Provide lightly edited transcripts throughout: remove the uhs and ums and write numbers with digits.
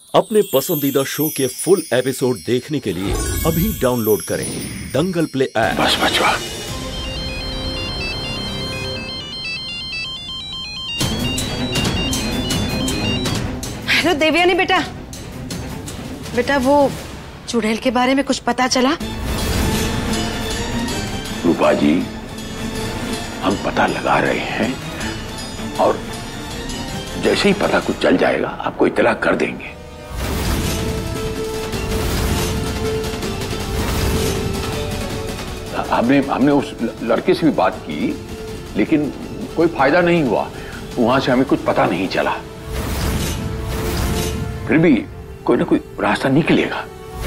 अपने पसंदीदा शो के फुल एपिसोड देखने के लिए अभी डाउनलोड करें दंगल प्ले ऐप। बस बचवा। हेलो देवयानी बेटा, बेटा वो चुड़ैल के बारे में कुछ पता चला? रूपा जी, हम पता लगा रहे हैं और जैसे ही पता कुछ चल जाएगा आपको इत्तला कर देंगे। हमने उस लड़के से भी बात की, लेकिन कोई फायदा नहीं हुआ। वहां से हमें कुछ पता नहीं चला। फिर भी कोई ना कोई रास्ता निकलेगा।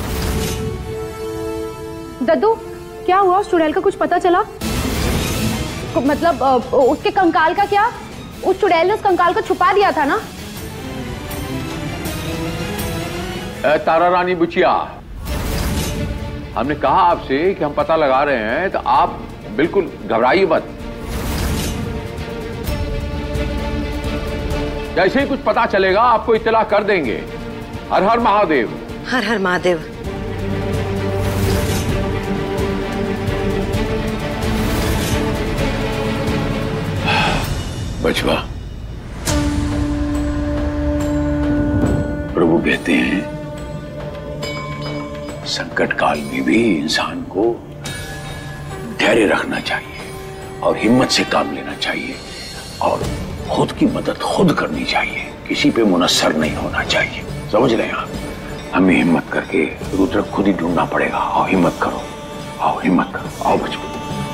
दद्दू, क्या हुआ? उस चुड़ैल का कुछ पता चला? मतलब उसके कंकाल का क्या? उस चुड़ैल ने उस कंकाल को छुपा दिया था ना? तारा रानी बुचिया, हमने कहा आपसे कि हम पता लगा रहे हैं, तो आप बिल्कुल घबराइए मत। जैसे ही कुछ पता चलेगा आपको इत्तला कर देंगे। हर हर महादेव। हर हर महादेव। बचवा, प्रभु कहते हैं संकट काल में भी इंसान को धैर्य रखना चाहिए और हिम्मत से काम लेना चाहिए और खुद की मदद खुद करनी चाहिए। किसी पे मुनस्सर नहीं होना चाहिए। समझ रहे हैं आप? हमें हिम्मत करके रुद्र खुद ही ढूंढना पड़ेगा। आओ हिम्मत करो, आओ हिम्मत करो, आओ बचवा।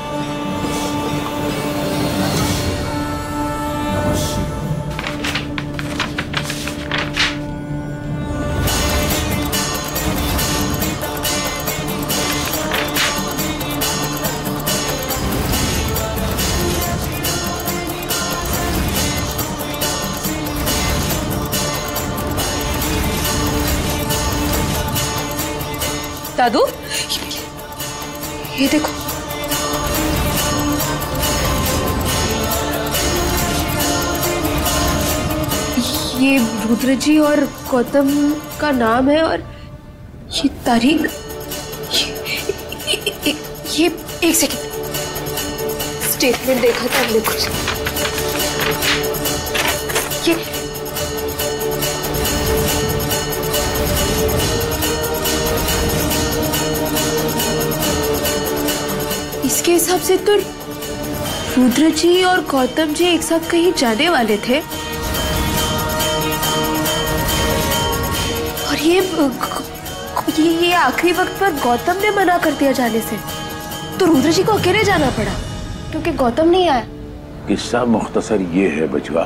दादू, ये देखो, ये रुद्र जी और गौतम का नाम है और ये तारीख। ये एक सेकंड, स्टेटमेंट देखा था हमने कुछ। ये इसके हिसाब से तो रुद्र जी और गौतम जी एक साथ कहीं जाने वाले थे और ये आखिरी वक्त पर गौतम ने मना कर दिया जाने से, तो रुद्र जी को अकेले जाना पड़ा क्योंकि गौतम नहीं आया। किस्सा मुख्तसर ये है बचवा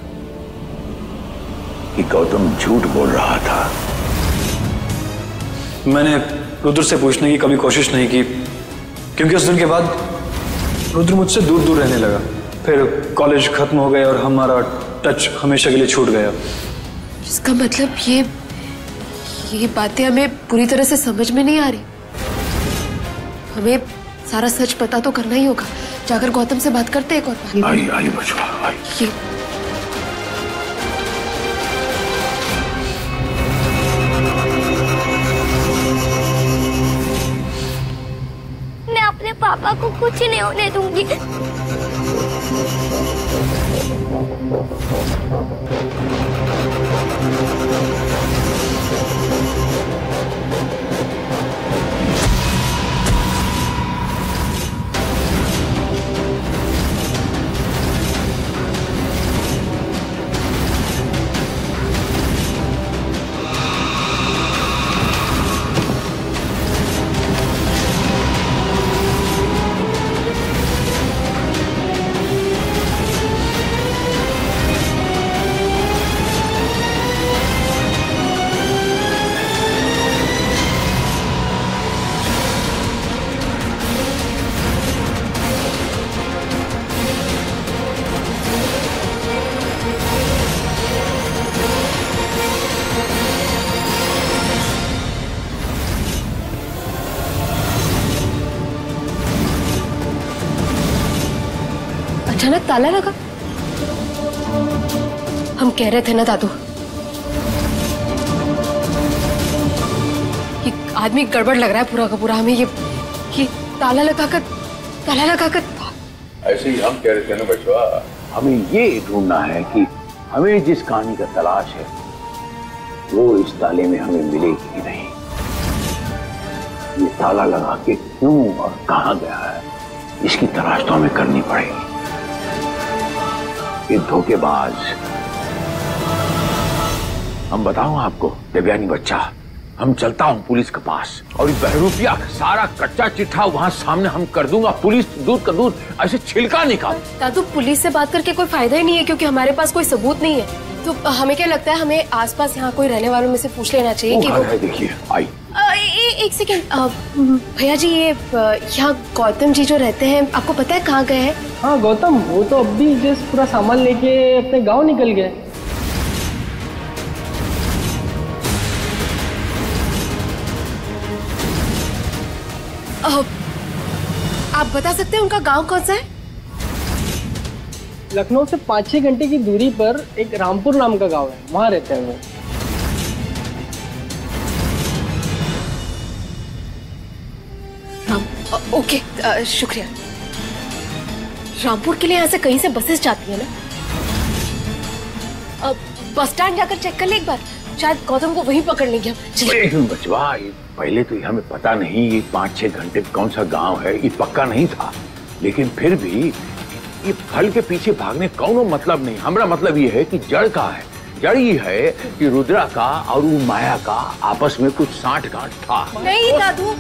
कि गौतम झूठ बोल रहा था। मैंने रुद्र से पूछने की कभी कोशिश नहीं की क्योंकि उस दिन के बाद रुद्र मुझसे दूर दूर रहने लगा। फिर कॉलेज खत्म हो गया और हमारा टच हमेशा के लिए छूट गया। इसका मतलब ये बातें हमें पूरी तरह से समझ में नहीं आ रही। हमें सारा सच पता तो करना ही होगा। जाकर गौतम से बात करते एक और बार। आई बचवा, आई। अपने पापा को कुछ नहीं होने दूंगी। अचानक ताला लगा। हम कह रहे थे ना दादू, आदमी गड़बड़ लग रहा है पूरा का पूरा। हमें ये ताला लगाकर ऐसे ही हम कह रहे थे ना बचवा, हमें ये ढूंढना है कि हमें जिस कहानी का तलाश है वो इस ताले में हमें मिलेगी कि नहीं। ये ताला लगा के क्यों और कहां गया है, इसकी तलाश तो हमें करनी पड़ेगी। ये धोखेबाज, हम बताऊं आपको देवयानी बच्चा, हम चलता हूं पुलिस के पास और बहरूपिया का सारा कच्चा चिट्ठा वहां सामने हम कर दूंगा। पुलिस दूध का दूध ऐसे छिलका निकाल। दादू पुलिस से बात करके कोई फायदा ही नहीं है, क्योंकि हमारे पास कोई सबूत नहीं है। तो हमें क्या लगता है, हमें आसपास यहाँ कोई रहने वालों में से पूछ लेना चाहिए कि वो देखिए आई। एक सेकेंड भैया जी, ये यहाँ गौतम जी जो रहते हैं, आपको पता है कहाँ गए हैं? हाँ गौतम, वो तो अभी जस्ट पूरा सामान लेके अपने गांव निकल गए। आप बता सकते हैं उनका गांव कौन सा है? लखनऊ से 5-6 घंटे की दूरी पर एक रामपुर नाम का गांव है, वहां रहते हैं वो। ओके, शुक्रिया। रामपुर के लिए यहाँ से कहीं से बसेस जाती है ना? बस स्टैंड जाकर चेक कर ले एक बार, शायद गौतम को वहीं पकड़ लेंगे हम। चलिए बचवा, पहले तो हमें पता नहीं ये 5-6 घंटे कौन सा गांव है, ये पक्का नहीं था। लेकिन फिर भी ये फल के पीछे भागने कौनो मतलब नहीं। हमारा मतलब ये है कि जड़ का है। जड़ ये है कि रुद्रा का और वो माया का आपस में कुछ साठ-गांठ था। नहीं दादू,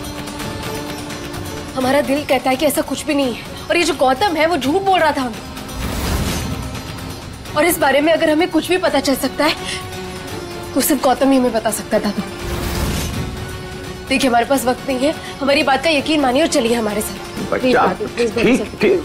हमारा दिल कहता है कि ऐसा कुछ भी नहीं है, और ये जो गौतम है वो झूठ बोल रहा था हमें। और इस बारे में अगर हमें कुछ भी पता चल सकता है तो सिर्फ गौतम ही हमें बता सकता था। देखिए हमारे पास वक्त नहीं है, हमारी बात का यकीन मानिए और चलिए हमारे साथ। बच्चा ठीक।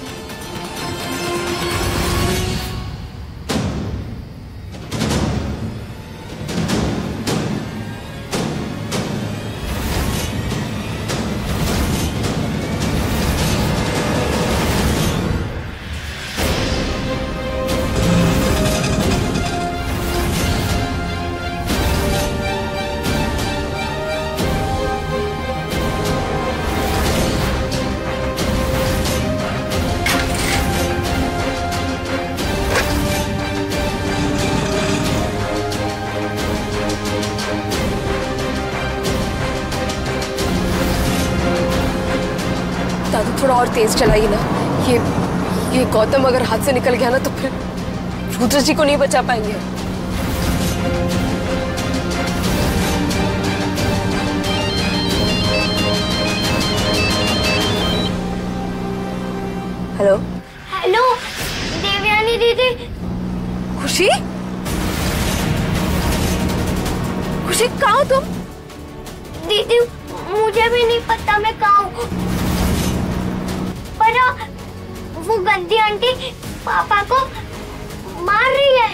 दादू थोड़ा और तेज चलाइए ना। ये गौतम अगर हाथ से निकल गया ना तो फिर रुद्र जी को नहीं बचा पाएंगे। हेलो हेलो देवयानी दीदी। खुशी, खुशी कहाँ हो तुम? दीदी मुझे भी नहीं पता मैं कहाँ हूँ, पर वो गंदी आंटी पापा को मार रही है।